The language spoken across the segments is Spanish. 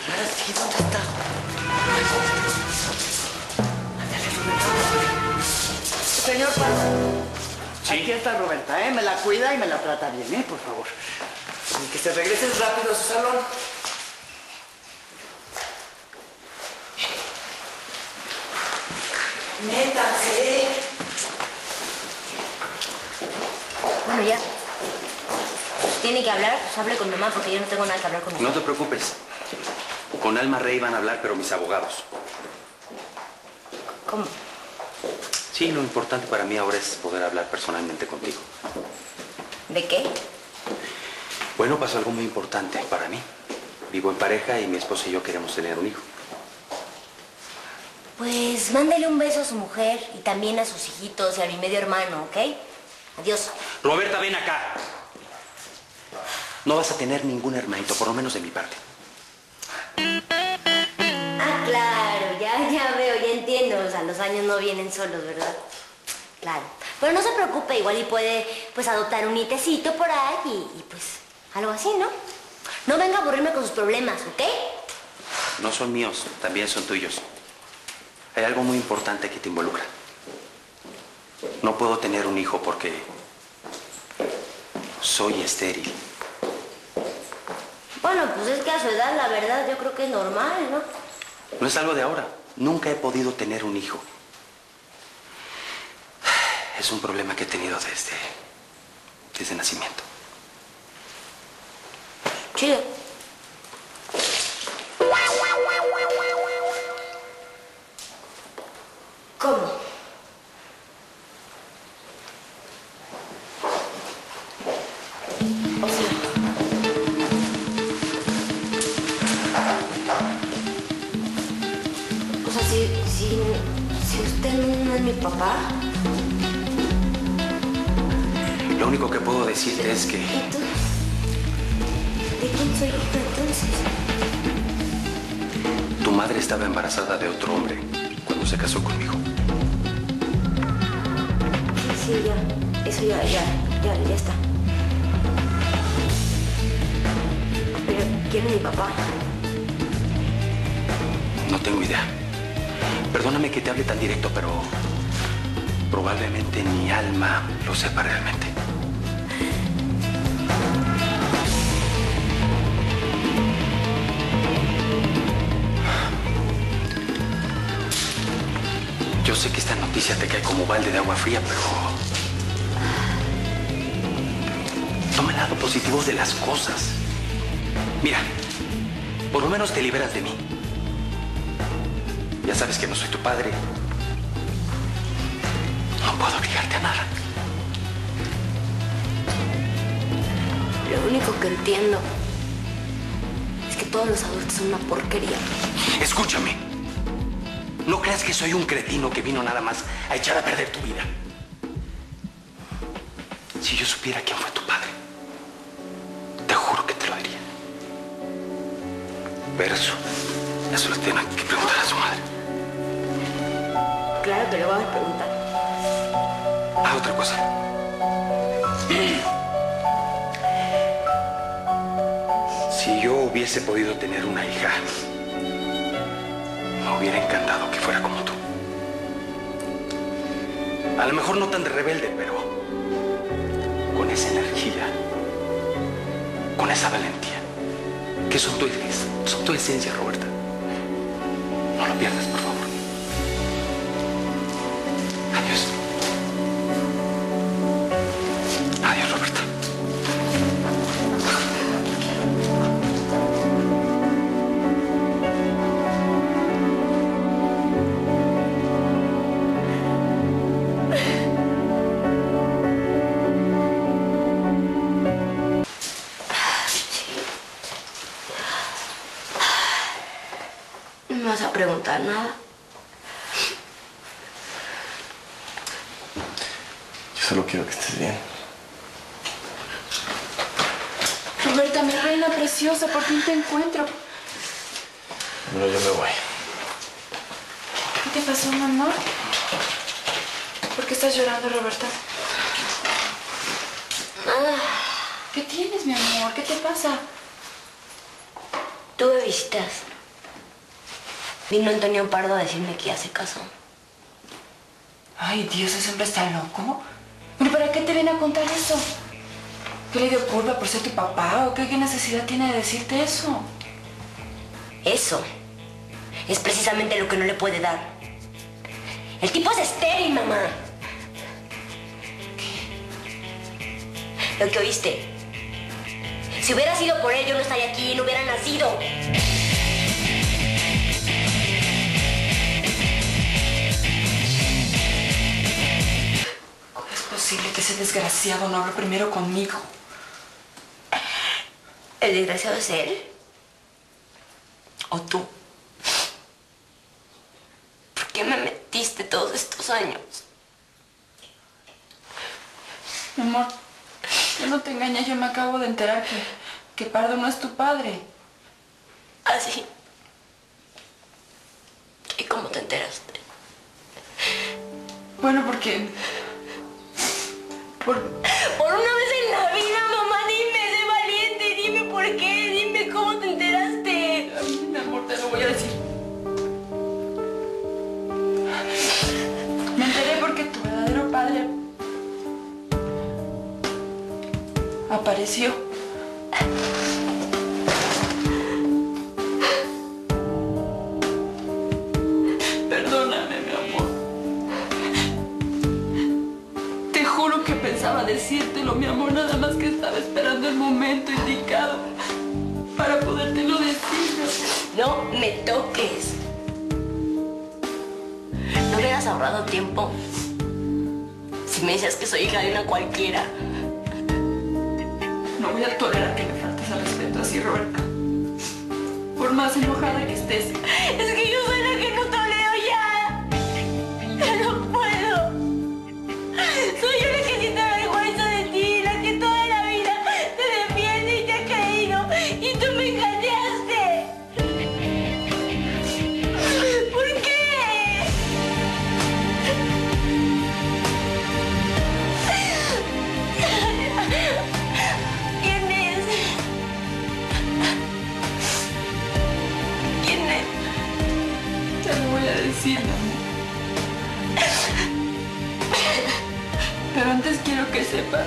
Ahora sí, ¿dónde está? Ándale, Roberta. Señor Paz. Sí. Aquí está Roberta, ¿eh? Me la cuida y me la trata bien, ¿eh? Por favor. Y que se regrese rápido a su salón. ¡Métanse! Bueno, ya. Tiene que hablar, pues hable con mamá porque yo no tengo nada que hablar con mamá. No te preocupes. Con Alma Rey van a hablar, pero mis abogados. ¿Cómo? Sí, lo importante para mí ahora es poder hablar personalmente contigo. ¿De qué? Bueno, pasó algo muy importante para mí. Vivo en pareja y mi esposa y yo queremos tener un hijo. Pues mándele un beso a su mujer y también a sus hijitos y a mi medio hermano, ¿ok? Adiós. Roberta, ven acá. No vas a tener ningún hermanito, por lo menos de mi parte. Ah, claro, ya veo, ya entiendo. O sea, los años no vienen solos, ¿verdad? Claro. Pero no se preocupe, igual y puede, pues, adoptar un nietecito por ahí y pues, algo así, ¿no? No venga a aburrirme con sus problemas, ¿ok? No son míos, también son tuyos. Hay algo muy importante que te involucra. No puedo tener un hijo porque soy estéril. Bueno, pues es que a su edad, la verdad, yo creo que es normal, ¿no? No es algo de ahora. Nunca he podido tener un hijo. Es un problema que he tenido desde nacimiento. Chido. ¿Cómo? O sea, si usted no es mi papá... Lo único que puedo decirte es que... Entonces, ¿de quién soy hija entonces? Tu madre estaba embarazada de otro hombre cuando se casó conmigo. Sí, ya. Eso ya está. Pero, ¿quién es mi papá? No tengo idea. Perdóname que te hable tan directo, pero probablemente ni Alma lo sepa realmente. Yo sé que esta noticia te cae como balde de agua fría, pero... toma el lado positivo de las cosas. Mira, por lo menos te liberas de mí. Ya sabes que no soy tu padre. No puedo obligarte a nada. Lo único que entiendo es que todos los adultos son una porquería. Escúchame. No creas que soy un cretino que vino nada más a echar a perder tu vida. Si yo supiera quién fue tu padre, te juro que te lo diría. Pero eso le tienen que preguntar a su madre. Claro que lo vamos a preguntar. Ah, otra cosa. Si yo hubiese podido tener una hija, me hubiera encantado que fuera como tú. A lo mejor no tan de rebelde, pero con esa energía, con esa valentía, que son tu esencia, Roberta. No lo pierdas, por favor. Adiós. Adiós, Roberta. ¿No me vas a preguntar nada? Yo solo quiero que estés bien. Roberta, mi reina preciosa, por fin te encuentro. No, yo me voy. ¿Qué te pasó, mamá? ¿Por qué estás llorando, Roberta? Nada. ¿Qué tienes, mi amor? ¿Qué te pasa? Tuve visitas. Vino Antonio Pardo a decirme que ya se casó. Ay, Dios, ese hombre está loco. ¿Pero para qué te viene a contar eso? ¿Qué le dio culpa por ser tu papá? ¿O qué necesidad tiene de decirte eso? Eso es precisamente lo que no le puede dar. El tipo es estéril, mamá. ¿Qué? Lo que oíste. Si hubiera sido por él, yo no estaría aquí, no hubiera nacido. ¿Cómo es posible que ese desgraciado no hable primero conmigo? ¿El desgraciado es él? ¿O tú? ¿Por qué me metiste todos estos años? Mi amor, yo no te engañé, yo me acabo de enterar que Pardo no es tu padre. ¿Ah, sí? ¿Y cómo te enteraste? Bueno, porque... Por una vez en la vida, mamá, dime, sé valiente, dime por qué, dime cómo te enteraste. Ay, mi amor, te lo voy a decir. Me enteré porque tu verdadero padre apareció. Perdóname, mi amor. Te juro que pensaba decírtelo, mi amor, nada más que estaba esperando el momento indicado para podértelo decir. No me toques. ¿No hubieras ahorrado tiempo si me decías que soy hija de una cualquiera? No voy a tolerar que me faltes al respeto así, Roberta. Por más enojada que estés. Es que yo soy la que no tolero ya. Ya no puedo. Soy yo la que siente vergüenza de ti, la que toda la vida te defiende y te ha creído. Y tú me engañaste. ¿Por qué? ¿Quién es? ¿Quién es? Te lo voy a decir, mi amor. Pero antes quiero que sepas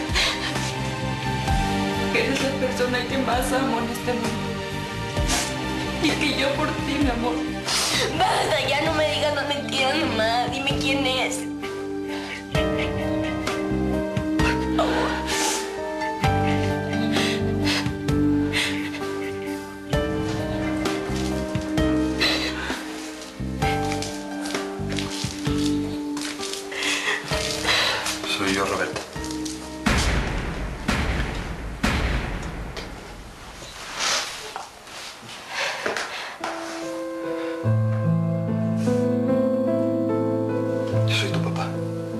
que eres la persona que más amo en este mundo. Y que yo por ti, mi amor. Basta, ya no me digas las mentiras, mamá. Dime quién es. Por favor. Soy yo, Roberta. Yo soy tu papá.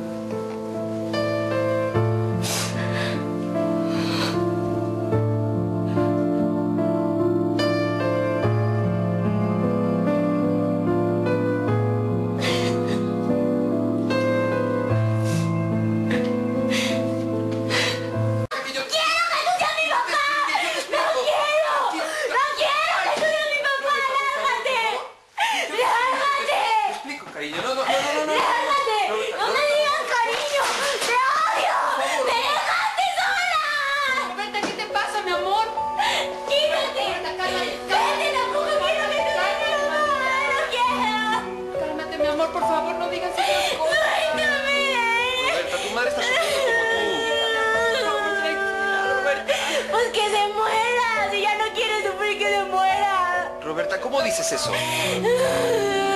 Cariño, no. ¡Lárgate! ¡No me digas cariño! ¡Te odio! ¡Me dejaste sola! Roberta, ¿qué te pasa, mi amor? ¡Quítate! ¡Vete, tampoco quiero que te vayas! ¡No quiero! Cálmate, mi amor, por favor, no digas esas cosas. ¡Suéltame! Roberta, tu madre está sufriendo como tú. Tranquila, Roberta. Pues que se muera. Si ya no quiere sufrir, que se muera. Roberta, ¿cómo dices eso?